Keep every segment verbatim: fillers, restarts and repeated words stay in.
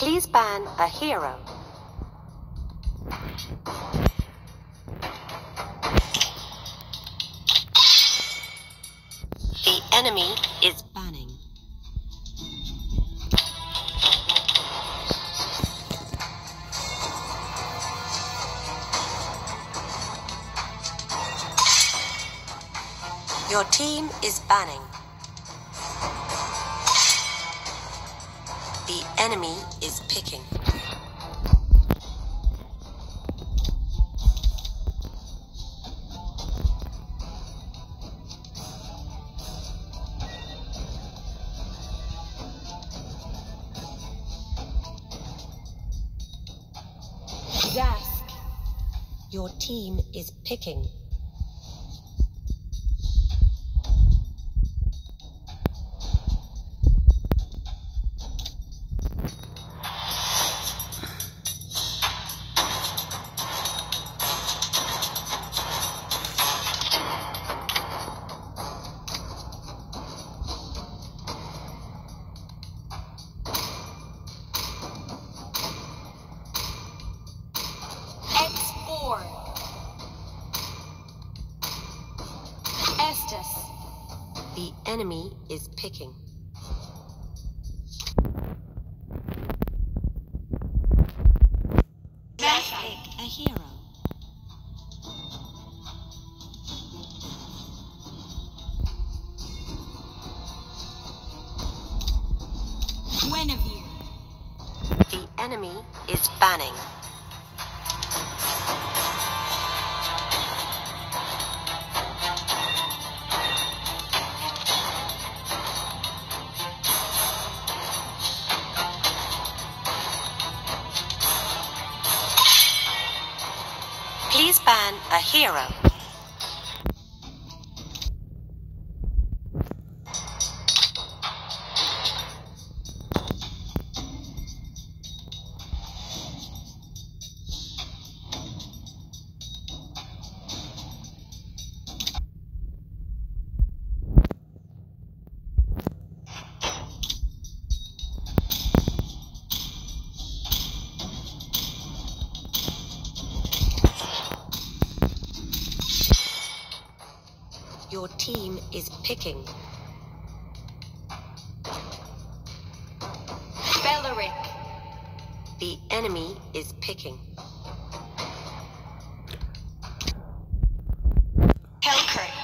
Please ban a hero. The enemy is banning. Your team is banning. The enemy is picking. Zask. Your team is picking. The enemy is picking. Let's pick a hero. Guinevere. The enemy is banning. Please ban a hero. Your team is picking. Beleric. The enemy is picking. Helkurt.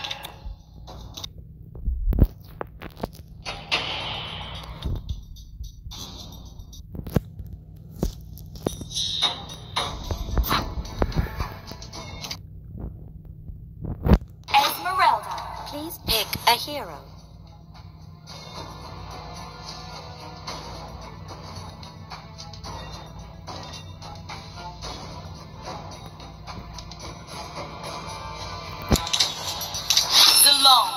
Please pick a hero. Zilong.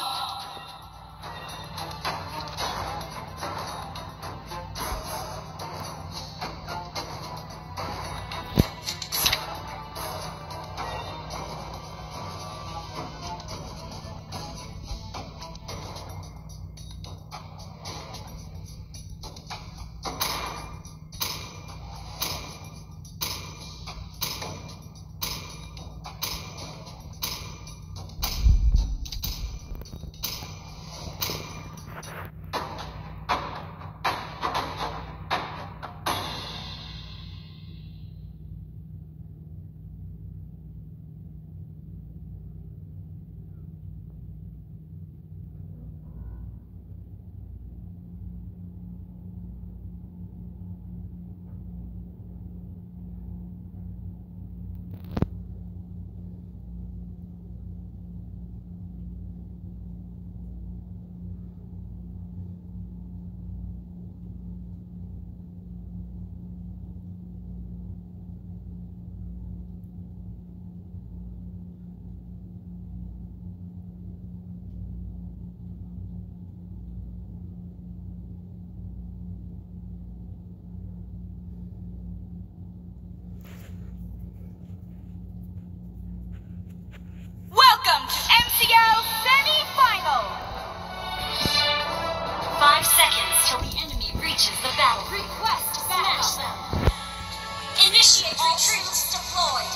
Five seconds till the enemy reaches the battle. Request smash. crush them. Initiate retreat deployed.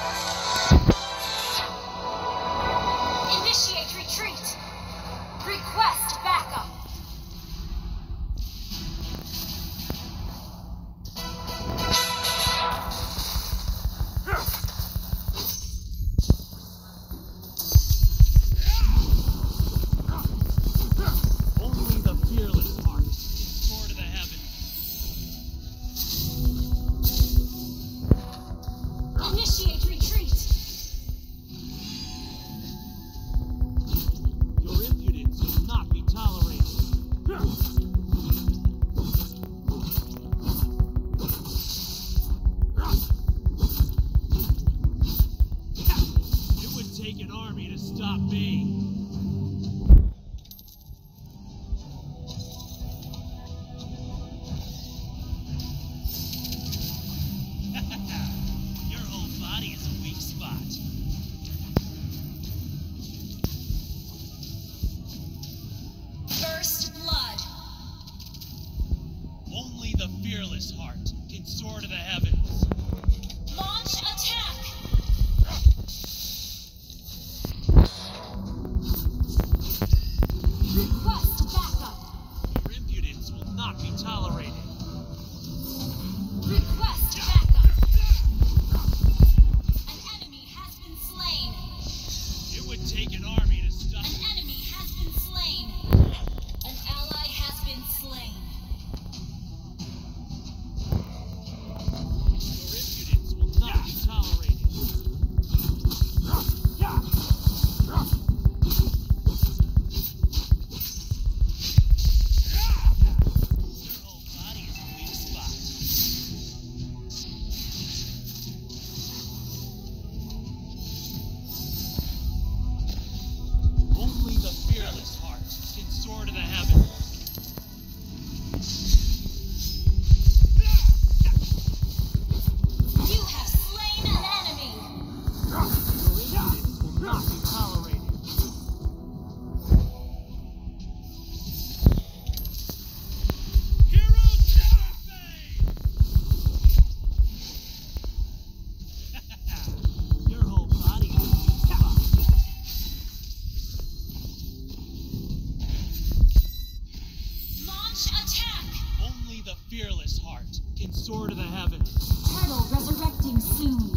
Initiate retreat. Request backup. Only the fearless heart can soar to the heavens. Initiate retreat. Your impudence will not be tolerated. It would take an army to stop me. Your whole body is a weak spot. First blood. Only the fearless heart can soar to the heavens. Launch attack. Request backup. Your impudence will not be tolerated. Request backup. An enemy has been slain. It would take an army to stop. An enemy has been slain. An ally has been slain. Your impudence will not be tolerated. Your whole body is a weak spot. Only the fearless heart can soar to the heavens. You have slain an enemy. Your impudence will not be tolerated. Heroes never fade! Your whole body is a weak spot. Launch attack. Only the fearless heart can soar to the heavens. Turtle resurrecting soon.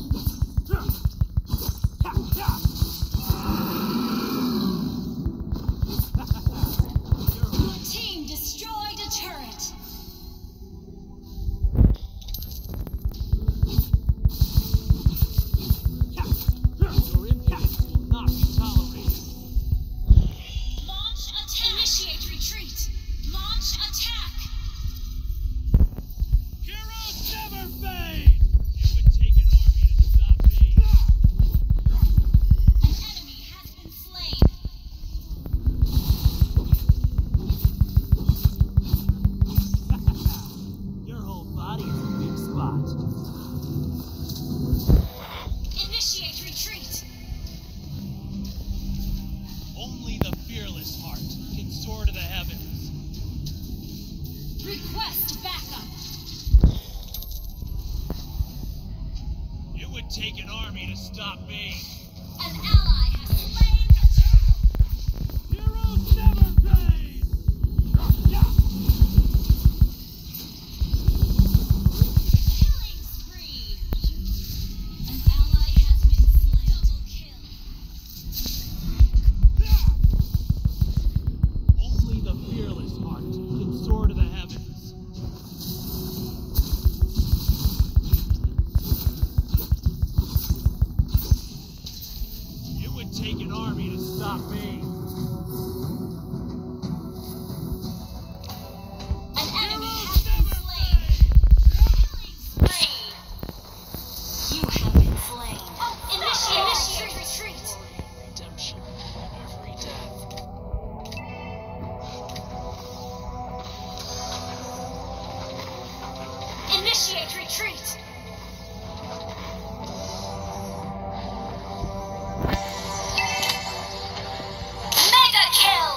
Your team destroyed a turret. Your impudence will not be tolerated. Launch attack. Initiate retreat. Launch attack. Heroes never fade! It would take an army to stop me. An enemy has been slain. Your whole body is a weak spot. Initiate retreat. Only the fearless heart can soar to the heavens. Request backup. It would take an army to stop me. An ally has slain the turtle. Heroes never fade! Killing spree. An ally has been slain. Double kill. Only the fearless heart can soar to the heavens. It would take an army to stop me. An enemy has been slain. Killing spree. You have been slain. Initiate, Initiate retreat. Redemption every death. Initiate retreat. Mega kill.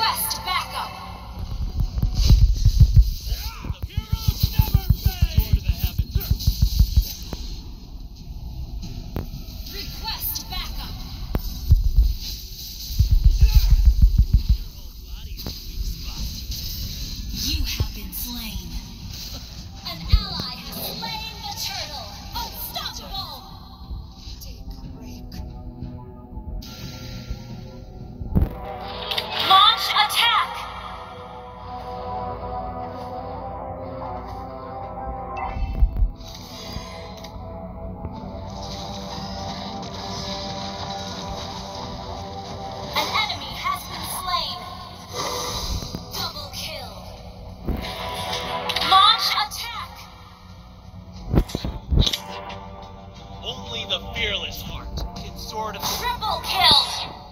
Request backup. Heroes never fade! Door to the heavens. Request backup. Your whole body is a weak spot. You have been slain. An ally has slain the turtle. Unstoppable. Take a break. Launch attack. An enemy has been slain. Double kill. Launch attack. Only the fearless heart can sort of Triple kill.